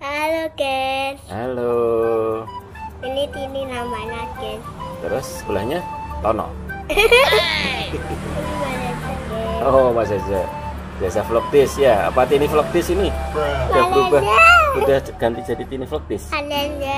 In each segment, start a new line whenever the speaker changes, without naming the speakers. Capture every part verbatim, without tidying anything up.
Halo guys.
Halo.
Ini Tini namanya guys.
Terus sebelahnya Tono.
Ini
Oh Mas Eza. Biasa vlogtis ya. Apa Tini vlogtis ini? Udah berubah. Udah ganti jadi Tini vlogtis.
Haleluya.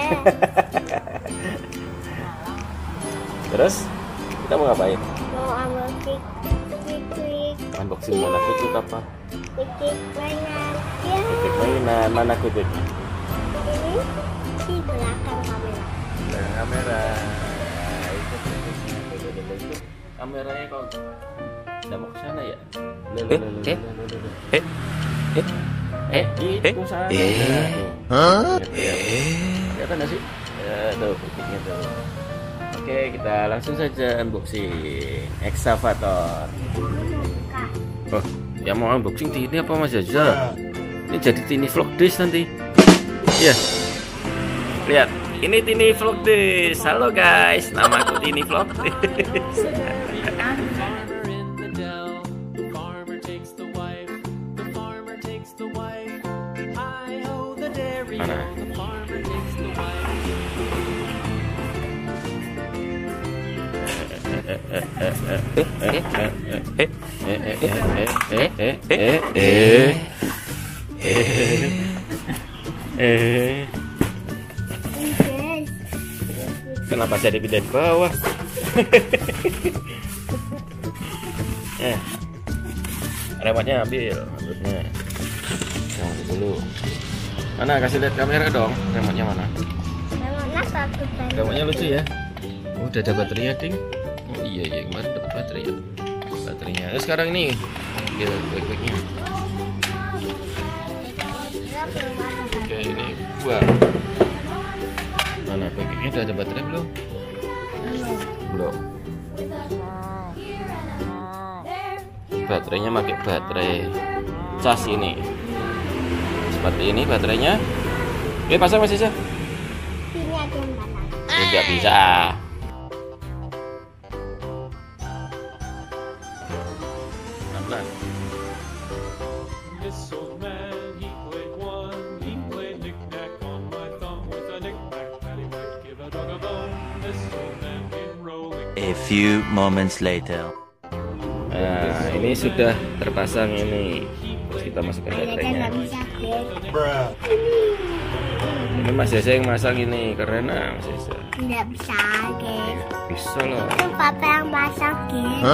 Terus kita mau ngapain?
Mau unboxing quick
Unboxing mana quick apa?
quick mainan. Ya.
Quick mainan mana quick?
Ini di belakang kamera.
Belakang kamera. Itu kameranya kok nggak mau ke sana ya?
Eh, eh, eh, eh,
Eh, itu sana. Hah? Kelihatan nggak sih? Eh, tuh, quicknya tuh. Oke, kita langsung saja unboxing excavator. Oh, yang mau unboxing Tini apa Mas Jaja? Ini jadi Tini Vlogdish nanti. Iya. Lihat, ini Tini Vlogdish. Halo guys, namaku Tini Vlogdish. Mana? Kenapa saya dipindah di bawah? Eh, remote-nya ambil, remote-nya. Yang dulu. Mana kasih lihat kamera dong, remote-nya mana?
Remote-nya satu tadi.
Remote-nya lucu ya. Oh, udah ada baterainya, Ding. Oh iya iya, kemarin dapat baterai ya. Baterainya. Terus sekarang ini ambil quick-quicknya. Oke, ini gua. Mana quick-quicknya udah ada baterai belum? Belum. Baterainya pakai baterai cas ini. Seperti ini baterainya. Oke, pasang Mas Isa.
Sini ada yang pasang.
Tidak bisa. Pelan-pelan.
A few moments later.
Nah, ini sudah terpasang ini. Terus kita masukkan baterainya.
Nggak bisa guys.
Ini Mas Yesa yang masang ini, keren ah Mas Yesa.
Nggak bisa guys.
Bisa loh.
Itu papa yang pasang guys.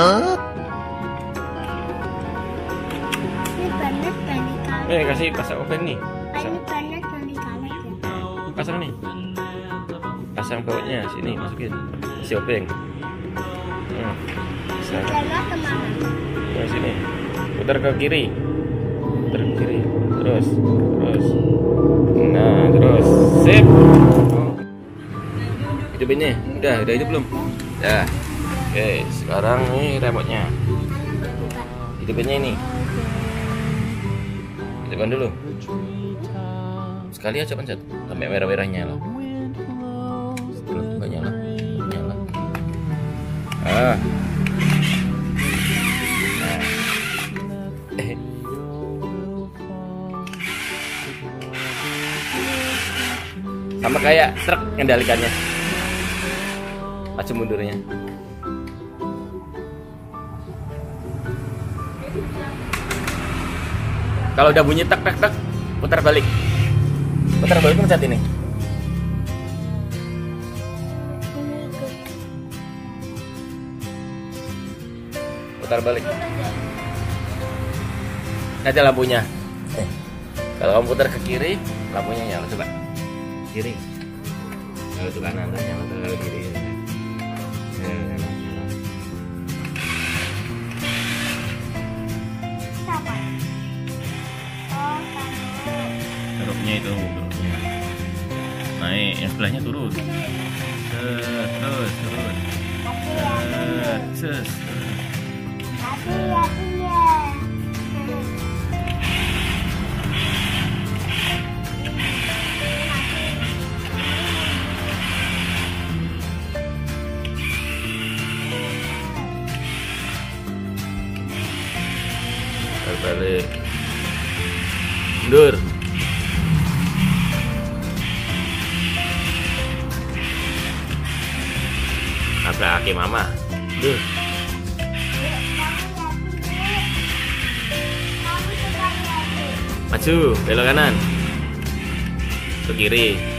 Ini banget dari kali.
Eh, kasih pasang open nih. Pasang,
Ini banget dari kali.
pasang nih. Pasang bautnya sini, masukin. Kasih open. Hmm. Pasang.
Jalan kemana?
Ke sini. Putar ke kiri. Putar ke kiri. Terus, terus. Nah, terus. Sip. Oh. Hidupinnya. Udah, udah hidup belum? Dah. Oke, sekarang ini remote-nya. Hidupinnya ini. Hidupkan dulu. Sekali aja pencet sampai merah-merahnya loh. Belum enggak nyala. Nyala. Ah. Nah. Eh. Sama kayak truk kendalikannya. Maju mundurnya. Kalau udah bunyi tek tek tek, putar balik. Putar balik pencet ini. Putar balik. Ada lampunya. Eh. Kalau kamu putar ke kiri, lampunya nyala. Coba. Kiri. Kalau ke kanan, nyala. Kalau kiri. Nyala, nyala. Gerobaknya itu, gerobaknya. Naik, yang sebelahnya turun. Terus, terus, terus. Terus,
Hati-hati ya.
terbalik. Mundur. Sebelah kaki mama. Duh. Maju, belok kanan. Ke kiri.